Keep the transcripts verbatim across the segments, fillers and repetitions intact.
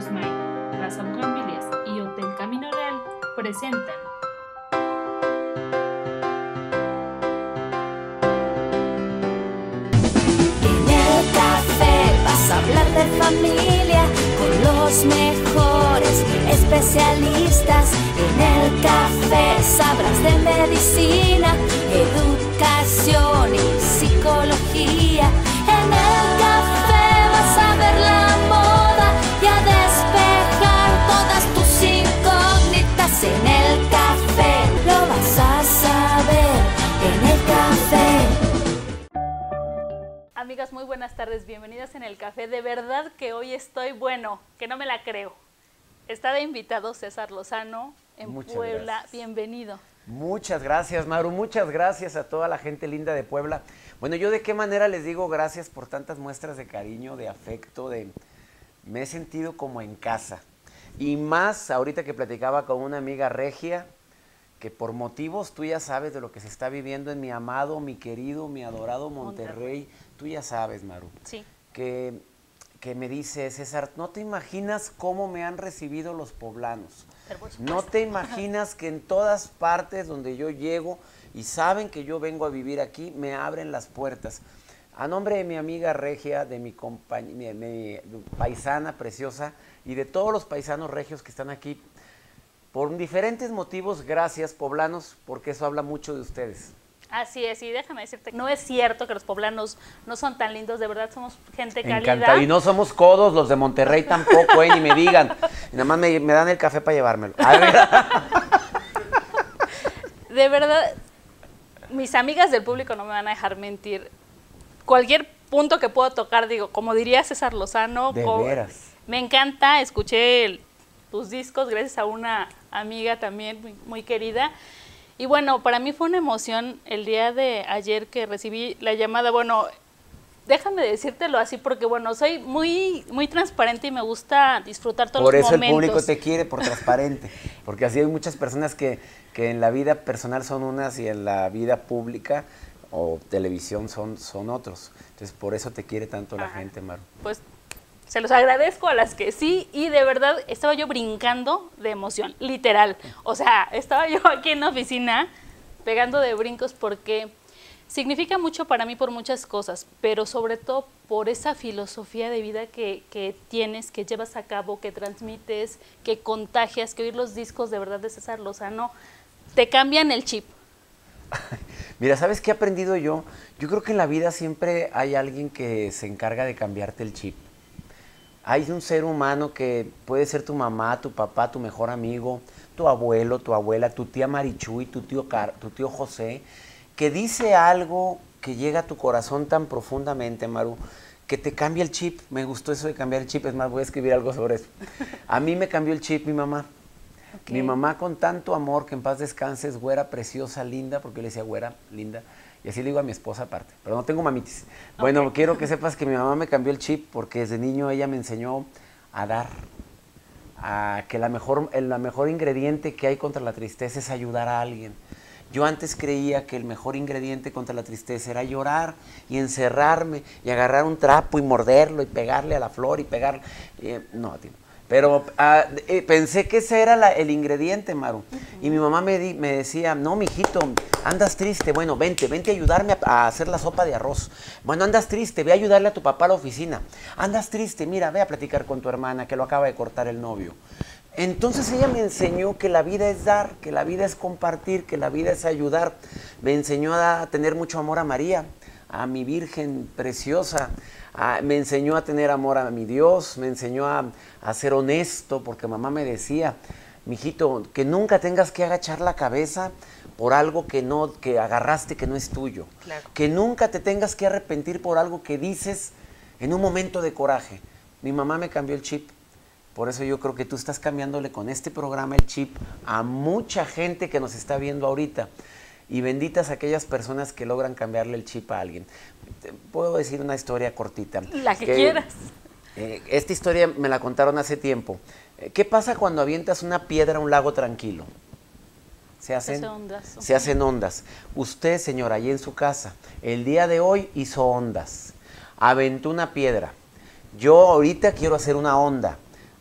Smile, Plaza Bugambilias y Hotel Camino Real presentan En el café vas a hablar de familia con los mejores especialistas. En el café sabrás de medicina, educación y psicología. En el café vas a ver la moda y a despejar todas tus incógnitas. En el café lo vas a saber. En el café. Amigas, muy buenas tardes, bienvenidas en el café. De verdad que hoy estoy bueno, que no me la creo. Está de invitado César Lozano en Muchas Puebla. gracias. Bienvenido. Muchas gracias, Maru. Muchas gracias a toda la gente linda de Puebla. Bueno, yo de qué manera les digo gracias por tantas muestras de cariño, de afecto, de me he sentido como en casa. Y más ahorita que platicaba con una amiga regia, que por motivos tú ya sabes de lo que se está viviendo en mi amado, mi querido, mi adorado Monterrey. Monterrey. Tú ya sabes, Maru. Sí. Que, que me dice, César, no te imaginas cómo me han recibido los poblanos. No te imaginas que en todas partes donde yo llego y saben que yo vengo a vivir aquí, me abren las puertas. A nombre de mi amiga regia, de mi, compañ mi, mi paisana preciosa y de todos los paisanos regios que están aquí, por diferentes motivos, gracias poblanos, porque eso habla mucho de ustedes. Así es, y déjame decirte, no es cierto que los poblanos no son tan lindos, de verdad somos gente cálida. Encantado. Y no somos codos, los de Monterrey tampoco, eh, ni me digan. Y nada más me, me dan el café para llevármelo. A ver. De verdad, mis amigas del público no me van a dejar mentir. Cualquier punto que puedo tocar, digo, como diría César Lozano. De como, veras. Me encanta, escuché el, tus discos gracias a una amiga también muy, muy querida. Y bueno, para mí fue una emoción el día de ayer que recibí la llamada. Bueno, déjame decírtelo así porque, bueno, soy muy muy transparente y me gusta disfrutar todos por los momentos. Por eso el público te quiere, por transparente. Porque así hay muchas personas que, que en la vida personal son unas y en la vida pública o televisión son, son otros. Entonces, por eso te quiere tanto la Ajá. gente, Maru. Pues se los agradezco a las que sí, y de verdad estaba yo brincando de emoción, literal. O sea, estaba yo aquí en la oficina pegando de brincos porque significa mucho para mí por muchas cosas, pero sobre todo por esa filosofía de vida que, que tienes, que llevas a cabo, que transmites, que contagias, que oír los discos de verdad de César Lozano, te cambian el chip. Mira, ¿sabes qué he aprendido yo? Yo creo que en la vida siempre hay alguien que se encarga de cambiarte el chip. Hay un ser humano que puede ser tu mamá, tu papá, tu mejor amigo, tu abuelo, tu abuela, tu tía Marichuy, tu tío, Car tu tío José, que dice algo que llega a tu corazón tan profundamente, Maru, que te cambia el chip. Me gustó eso de cambiar el chip, es más, voy a escribir algo sobre eso. A mí me cambió el chip mi mamá. Okay. Mi mamá con tanto amor, que en paz descanses, güera, preciosa, linda, porque yo le decía güera, linda, y así le digo a mi esposa aparte, pero no tengo mamitis. Bueno, okay. Quiero que sepas que mi mamá me cambió el chip porque desde niño ella me enseñó a dar, a que la mejor, el la mejor ingrediente que hay contra la tristeza es ayudar a alguien. Yo antes creía que el mejor ingrediente contra la tristeza era llorar y encerrarme y agarrar un trapo y morderlo y pegarle a la flor y pegarle. Eh, no, tío. Pero uh, eh, pensé que ese era la, el ingrediente, Maru. Uh-huh. Y mi mamá me, di, me decía, no, mijito, andas triste. Bueno, vente, vente a ayudarme a, a hacer la sopa de arroz. Bueno, andas triste, ve a ayudarle a tu papá a la oficina. Andas triste, mira, ve a platicar con tu hermana que lo acaba de cortar el novio. Entonces ella me enseñó que la vida es dar, que la vida es compartir, que la vida es ayudar. Me enseñó a tener mucho amor a María, a mi Virgen preciosa. Ah, me enseñó a tener amor a mi Dios, me enseñó a, a ser honesto, porque mamá me decía, mijito, que nunca tengas que agachar la cabeza por algo que no, que agarraste que no es tuyo. Claro. Que nunca te tengas que arrepentir por algo que dices en un momento de coraje. Mi mamá me cambió el chip. Por eso yo creo que tú estás cambiándole con este programa el chip a mucha gente que nos está viendo ahorita. Y benditas aquellas personas que logran cambiarle el chip a alguien. Puedo decir una historia cortita. La que, que quieras. Eh, esta historia me la contaron hace tiempo. Eh, ¿Qué pasa cuando avientas una piedra a un lago tranquilo? Se hacen, se, ondas. se hacen ondas. Usted, señora, allí en su casa, el día de hoy hizo ondas. Aventó una piedra. Yo ahorita quiero hacer una onda.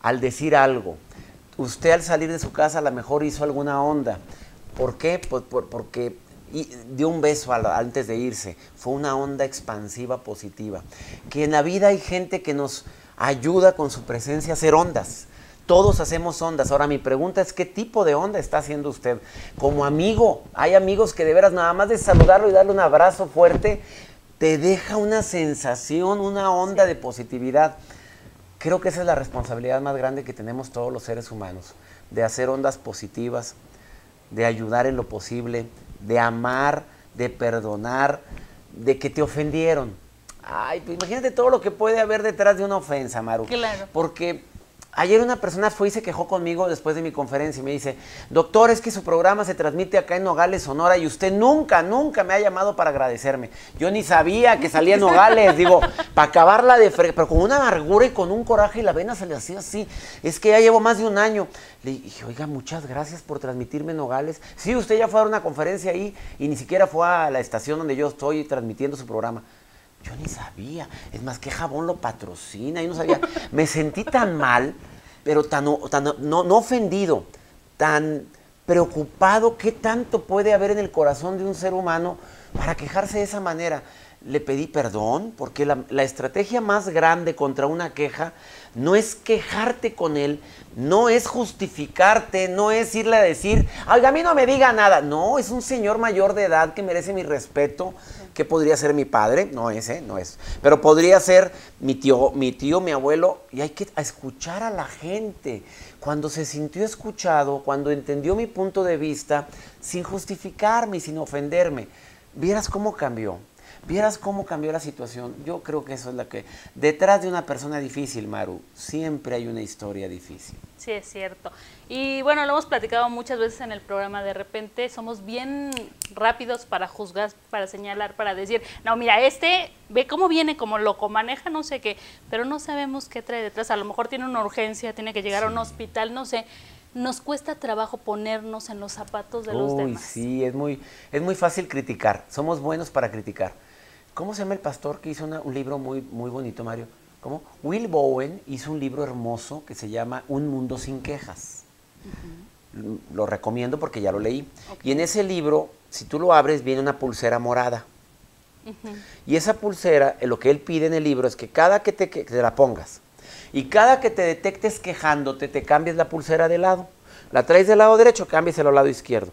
al decir algo. Usted al salir de su casa a lo mejor hizo alguna onda. ¿Por qué? Pues por, porque dio un beso a la, antes de irse. Fue una onda expansiva positiva. Que en la vida hay gente que nos ayuda con su presencia a hacer ondas. Todos hacemos ondas. Ahora mi pregunta es, ¿qué tipo de onda está haciendo usted? Como amigo, hay amigos que de veras nada más de saludarlo y darle un abrazo fuerte, te deja una sensación, una onda de positividad. Creo que esa es la responsabilidad más grande que tenemos todos los seres humanos, de hacer ondas positivas, de ayudar en lo posible, de amar, de perdonar, de que te ofendieron. Ay, pues imagínate todo lo que puede haber detrás de una ofensa, Maru. Claro. Porque ayer una persona fue y se quejó conmigo después de mi conferencia y me dice, doctor, es que su programa se transmite acá en Nogales, Sonora, y usted nunca, nunca me ha llamado para agradecerme. Yo ni sabía que salía en Nogales, digo, para acabarla de fre... pero con una amargura y con un coraje y la vena se le hacía así. Es que ya llevo más de un año. Le dije, oiga, muchas gracias por transmitirme en Nogales. Sí, usted ya fue a dar una conferencia ahí y ni siquiera fue a la estación donde yo estoy transmitiendo su programa. Yo ni sabía, es más, que Jabón lo patrocina, yo no sabía. Me sentí tan mal, pero tan, tan no, no ofendido, tan preocupado. ¿Qué tanto puede haber en el corazón de un ser humano para quejarse de esa manera? Le pedí perdón, porque la, la estrategia más grande contra una queja no es quejarte con él, no es justificarte, no es irle a decir, oiga, a mí no me diga nada. No, es un señor mayor de edad que merece mi respeto, que podría ser mi padre, no es, ¿eh? No es, pero podría ser mi tío, mi tío, mi abuelo, y hay que escuchar a la gente. Cuando se sintió escuchado, cuando entendió mi punto de vista, sin justificarme y sin ofenderme, vieras cómo cambió. Vieras cómo cambió la situación. Yo creo que eso es lo que... Detrás de una persona difícil, Maru, siempre hay una historia difícil. Sí, es cierto. Y bueno, lo hemos platicado muchas veces en el programa. De repente somos bien rápidos para juzgar, para señalar, para decir, no, mira, este, ve cómo viene, cómo loco, maneja no sé qué, pero no sabemos qué trae detrás. A lo mejor tiene una urgencia, tiene que llegar sí. a un hospital, no sé. Nos cuesta trabajo ponernos en los zapatos de los Uy, demás. Sí, es muy, es muy fácil criticar. Somos buenos para criticar. ¿Cómo se llama el pastor que hizo una, un libro muy, muy bonito, Mario? ¿Cómo? Will Bowen hizo un libro hermoso que se llama Un Mundo Sin Quejas. Uh-huh. Lo recomiendo porque ya lo leí. Okay. Y en ese libro, si tú lo abres, viene una pulsera morada. Uh-huh. Y esa pulsera, lo que él pide en el libro es que cada que te, que te la pongas, y cada que te detectes quejándote, te cambies la pulsera de lado. La traes del lado derecho, cámbiesela al lado izquierdo.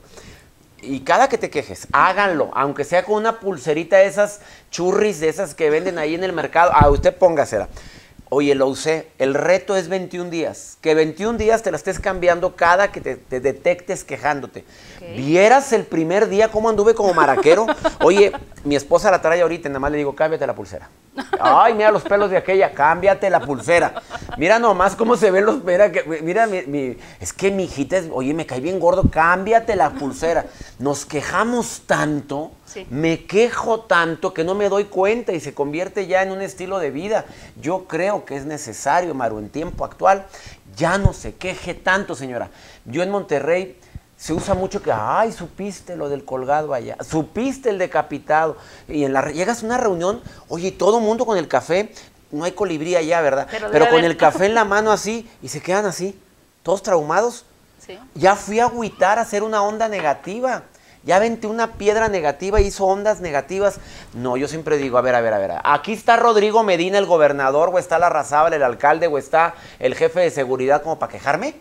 Y cada que te quejes, háganlo, aunque sea con una pulserita de esas churris, de esas que venden ahí en el mercado. Ah, usted póngasela. Oye, lo usé. El reto es veintiún días. Que veintiún días te la estés cambiando cada que te, te detectes quejándote. Okay. ¿Vieras el primer día cómo anduve como maraquero? Oye, mi esposa la trae ahorita y nada más le digo, cámbiate la pulsera. Ay, mira los pelos de aquella, cámbiate la pulsera. Mira nomás cómo se ven los... Mira, que, mira mi, mi, es que mi hijita, es, oye, me cae bien gordo, cámbiate la pulsera. Nos quejamos tanto, sí. me quejo tanto que no me doy cuenta y se convierte ya en un estilo de vida. Yo creo que es necesario, Maru, en tiempo actual, ya no se queje tanto, señora. Yo en Monterrey... Se usa mucho que, ay, supiste lo del colgado allá, supiste el decapitado. Y en la llegas a una reunión, oye, todo el mundo con el café, no hay colibrí allá, ¿verdad? Pero, Pero con el café en la mano así, y se quedan así, todos traumados. Sí. Ya fui a agüitar a hacer una onda negativa. Ya aventé una piedra negativa y hizo ondas negativas. No, yo siempre digo, a ver, a ver, a ver, aquí está Rodrigo Medina, el gobernador, o está Larrazábal, el alcalde, o está el jefe de seguridad, como para quejarme.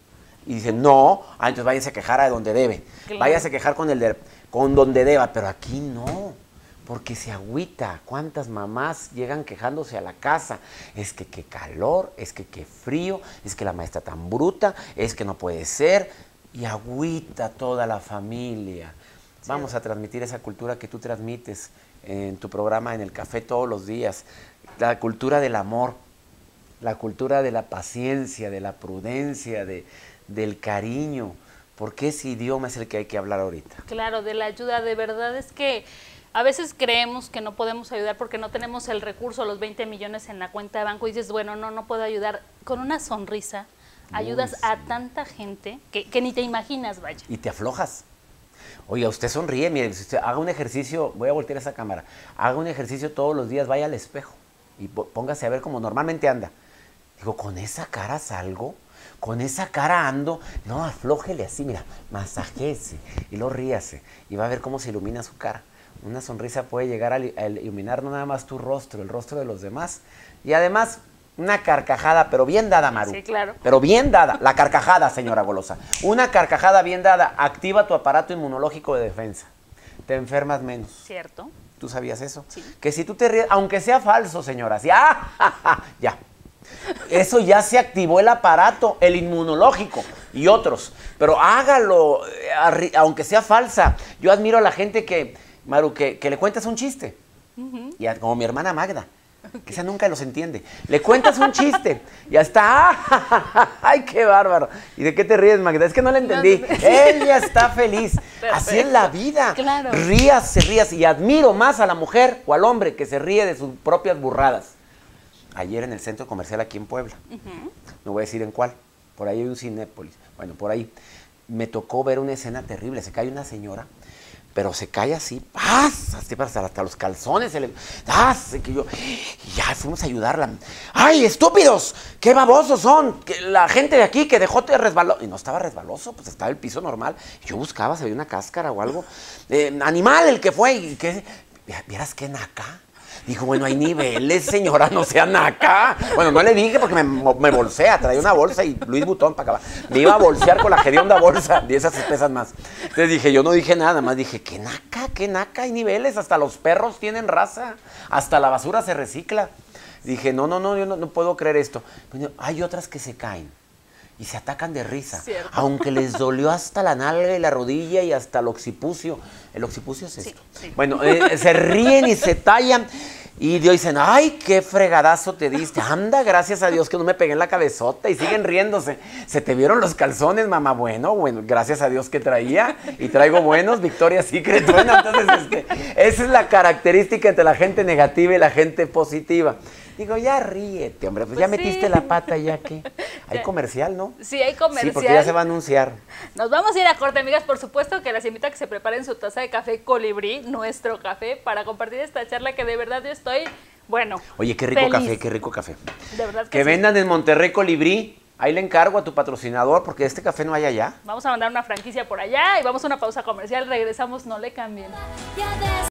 Y dicen, no, ah, entonces váyase a quejar a donde debe. Claro. Váyase a quejar con el de, con donde deba, pero aquí no, porque se agüita. ¿Cuántas mamás llegan quejándose a la casa? Es que qué calor, es que qué frío, es que la maestra tan bruta, es que no puede ser. Y agüita toda la familia. Sí. Vamos a transmitir esa cultura que tú transmites en tu programa, en el café todos los días. La cultura del amor, la cultura de la paciencia, de la prudencia, de... del cariño, porque ese idioma es el que hay que hablar ahorita. Claro, de la ayuda. De verdad es que a veces creemos que no podemos ayudar porque no tenemos el recurso, los veinte millones en la cuenta de banco, y dices, bueno, no, no puedo ayudar. Con una sonrisa ayudas Uy, sí. a tanta gente que, que ni te imaginas, vaya. Y te aflojas. Oiga, usted sonríe, mire, si usted haga un ejercicio, voy a voltear esa cámara, haga un ejercicio todos los días, vaya al espejo y póngase a ver cómo normalmente anda. Digo, ¿con esa cara salgo? ¿Con esa cara ando? No, aflójele así, mira, masajéese y luego ríase y va a ver cómo se ilumina su cara. Una sonrisa puede llegar a iluminar no nada más tu rostro, el rostro de los demás. Y además, una carcajada, pero bien dada, Maru. Sí, claro. Pero bien dada. La carcajada, señora Golosa. Una carcajada bien dada activa tu aparato inmunológico de defensa. Te enfermas menos. Cierto. ¿Tú sabías eso? Sí. Que si tú te ríes, aunque sea falso, señoras, ya, ya. Eso ya se activó el aparato, el inmunológico y otros. Pero hágalo, aunque sea falsa. Yo admiro a la gente que, Maru, que, que le cuentas un chiste. Uh-huh. Y a, como mi hermana Magda, okay. que esa nunca los entiende. Le cuentas un chiste y hasta, ¡ay, qué bárbaro! ¿Y de qué te ríes, Magda? Es que no la entendí. No, no, no. Ella está feliz. Perfecto. Así es la vida. Claro. Ríase, ríase. Y admiro más a la mujer o al hombre que se ríe de sus propias burradas. Ayer en el centro comercial aquí en Puebla, uh-huh. no voy a decir en cuál, por ahí hay un Cinépolis, bueno, por ahí me tocó ver una escena terrible, se cae una señora, pero se cae así, ¡paz! Así hasta, hasta los calzones, se le, ¡ah! Que yo, y ya fuimos a ayudarla. ¡Ay, estúpidos! ¡Qué babosos son! Que la gente de aquí que dejó te resbaló, y no estaba resbaloso, pues estaba el piso normal, yo buscaba, se veía una cáscara o algo, eh, animal el que fue, y que, ¿vieras qué naca? Dijo, bueno, hay niveles, señora, no sea naca. Bueno, no le dije porque me, me bolsea, traía una bolsa y Luis Butón para acá. Me iba a bolsear con la hedionda bolsa, y esas pesan más. Entonces dije, yo no dije nada, más dije, qué naca, qué naca, hay niveles, hasta los perros tienen raza, hasta la basura se recicla. Dije, no, no, no, yo no, no puedo creer esto. Pero hay otras que se caen y se atacan de risa, ¿cierto? Aunque les dolió hasta la nalga y la rodilla y hasta el occipucio. ¿El occipucio es esto? Sí, sí. Bueno, eh, se ríen y se tallan y dicen, ay, qué fregadazo te diste. Anda, gracias a Dios que no me pegué en la cabezota, y siguen riéndose. Se te vieron los calzones, mamá. Bueno, bueno, gracias a Dios que traía y traigo buenos, Victoria's Secret. Bueno, entonces es que esa es la característica entre la gente negativa y la gente positiva. Digo, ya ríete, hombre, pues, pues ya sí. metiste la pata, ya que hay comercial, ¿no? Sí, hay comercial. Sí, porque ya se va a anunciar. Nos vamos a ir a corte, amigas. Por supuesto que las invito a que se preparen su taza de café Colibrí, nuestro café, para compartir esta charla que de verdad yo estoy, bueno, oye, qué rico feliz. café, qué rico café. De verdad que Que sí. vendan en Monterrey Colibrí. Ahí le encargo a tu patrocinador, porque este café no hay allá. Vamos a mandar una franquicia por allá y vamos a una pausa comercial. Regresamos, no le cambien.